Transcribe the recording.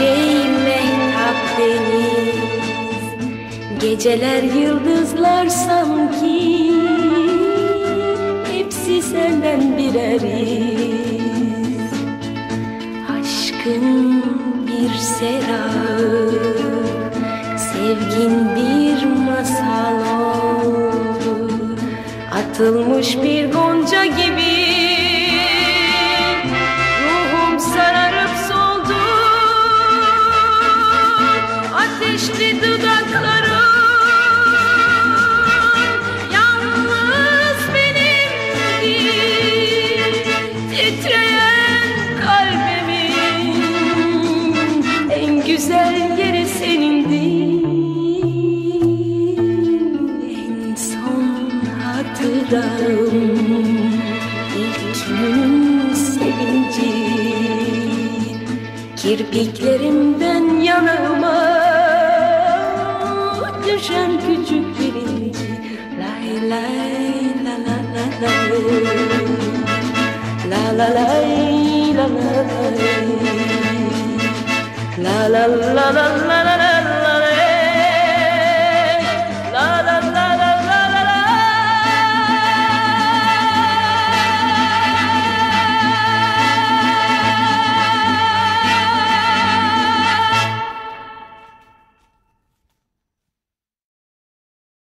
şey mehtap deniz, geceler yıldızlar sanki, hepsi senden birer iz. Aşkın bir serap, sevgin bir masal oldu, atılmış bir gonca gibi ruhum sararıp soldu. Ateşli dudakların yalnız benimdi, titreyen kalbimin en güzel yeri senindi. En son hatıram ilk günün sevinci, kirpiklerimden yanağıma düşen küçük birinci. Lay lay la la la lay, la la lay la la lay, la la la la la la.